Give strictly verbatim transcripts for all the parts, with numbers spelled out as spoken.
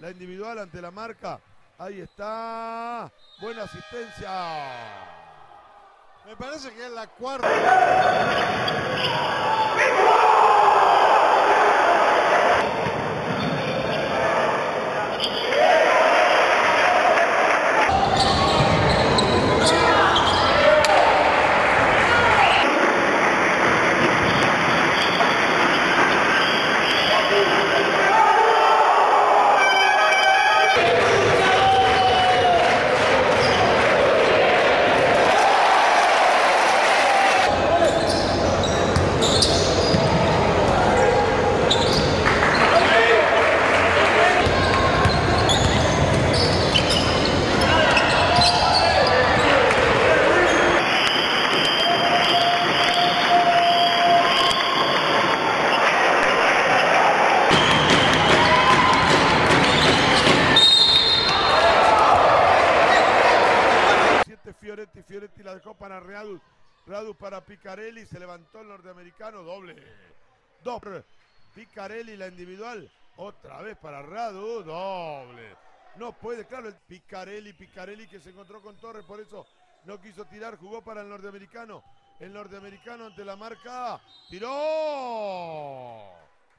la individual ante la marca. Ahí está. Buena asistencia. Me parece que es la cuarta. Fioretti, Fioretti la dejó para Readus, Readus para Picarelli, se levantó el norteamericano, doble, dos, Picarelli la individual, otra vez para Readus, doble, no puede, claro, el Picarelli, Picarelli que se encontró con Torres, por eso no quiso tirar, jugó para el norteamericano, el norteamericano ante la marca, tiró.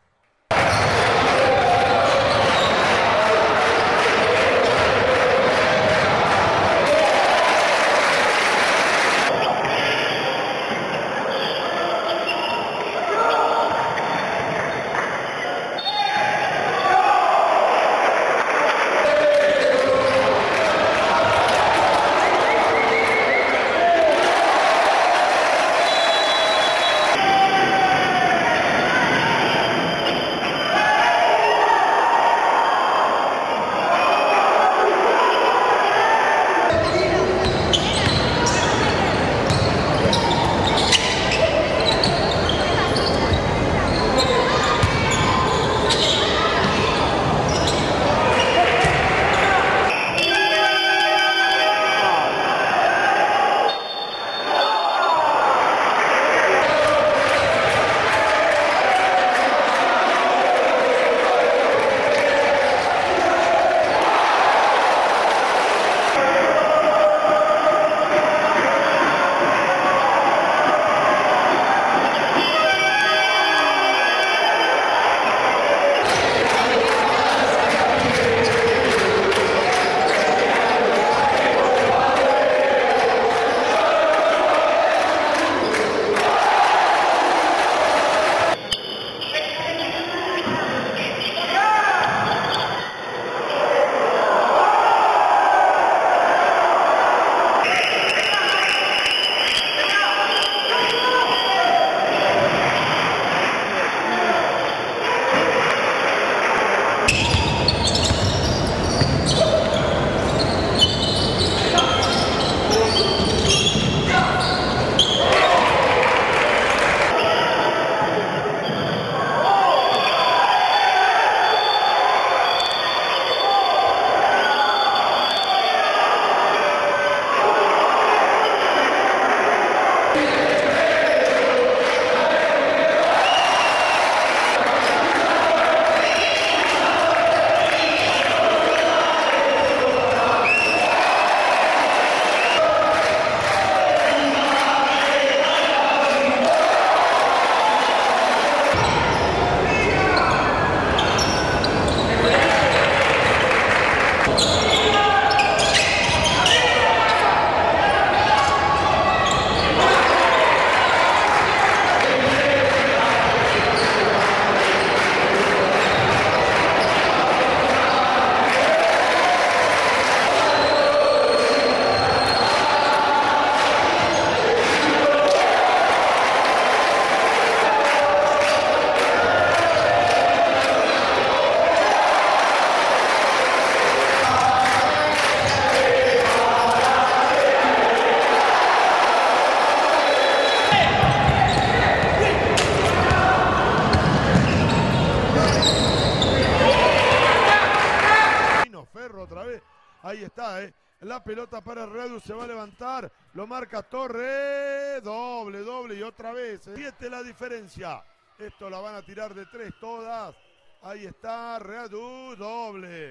Ahí está, ¿eh? La pelota para Readus, se va a levantar, lo marca Torres, doble, doble y otra vez. ¿eh? Siete la diferencia. Esto la van a tirar de tres todas. Ahí está, Readus, doble.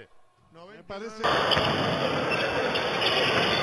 Me noventa y parece. nueve.